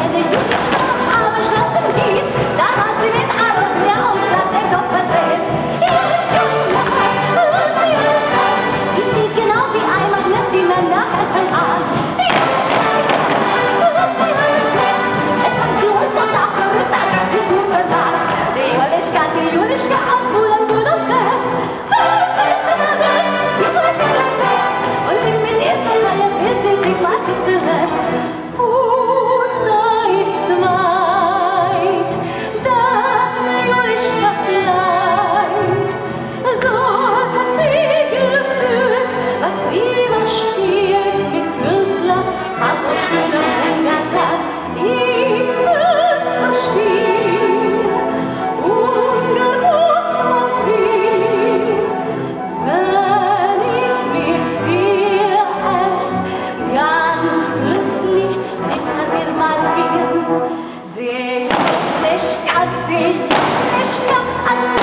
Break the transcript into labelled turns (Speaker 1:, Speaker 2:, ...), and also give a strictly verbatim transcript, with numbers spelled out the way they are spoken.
Speaker 1: eine Julischka aber schlafen geht. Da hat sie mit allem der Ausschlag den Kopf verdreht. Ja, ja, ja, was sie ist. Sie zieht genau wie ein Magnet die Männerherzen an. Ja, ja, was sie ist. Jetzt fang sie Hust und auch verrückt, da sagt sie gute Nacht. Die Julischka, die Julischka aus Budapest. Das ist der Welt, die wollte gleich fest. Und trinkt mit ihr noch eine, bis sie sich mal küssen lässt. Pusta ist weit, das ist Julischkas Leid. Dort hat sie gefühlt, was Biber spielt mit Künstler, aber schöner Hungerplan. Ich will's verstehen, Ungarn muss man sehen, wenn ich mit dir erst ganz glücklich mit dir mal bin. Die Julischka, die Julischka, als